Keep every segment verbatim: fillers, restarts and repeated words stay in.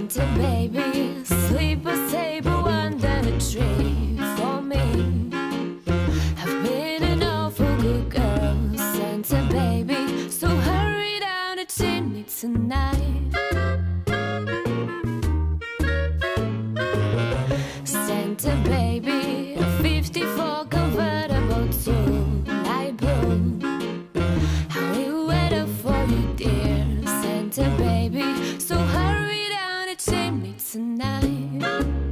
Santa baby, sleep a table under the tree for me. I've been an awful good girl, Santa baby, so hurry down the chimney tonight. Santa baby, a fifty-four convertible to light blue. I will wait up for you, dear Santa baby, so hurry down the chimney tonight.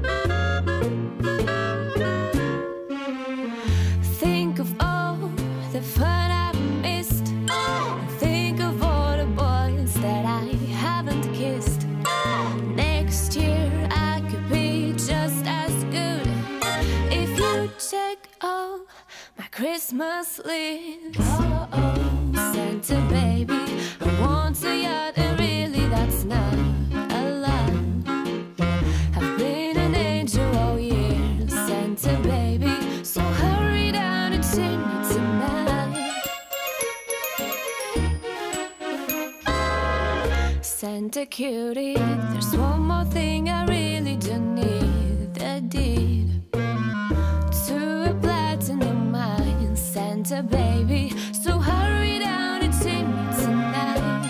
Think of all the fun I've missed. Think of all the boys that I haven't kissed. Next year I could be just as good if you check all my Christmas list. Oh, oh, Santa baby, I want a yacht, and really that's not a lot. I've been an angel all year, Santa baby, so hurry down the chimney tonight. Santa cutie, there's one more thing I really do need, the deed to a platinum mine, Santa baby, so hurry down the chimney tonight.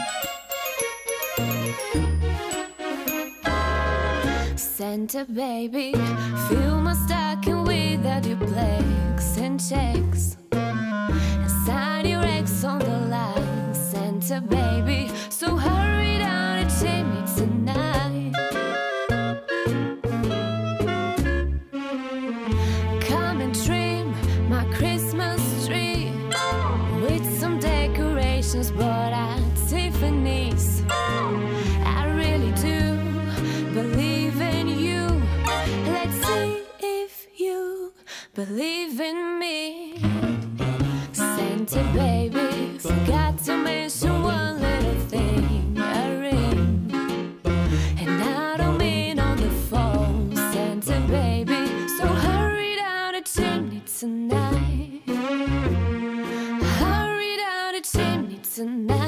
Santa baby, fill my stocking with a duplex and checks, and sign your ex on the line, Santa baby, so hurry down the chimney tonight. Come and trim my Christmas tree with some decorations bought at Tiffany's. I really do believe in you. Let's see if you believe in me. Santa baby, forgot to mention one little thing, a ring. And I don't mean on the phone, Santa baby, so hurry down the chimney tonight. Hurry down the chimney tonight.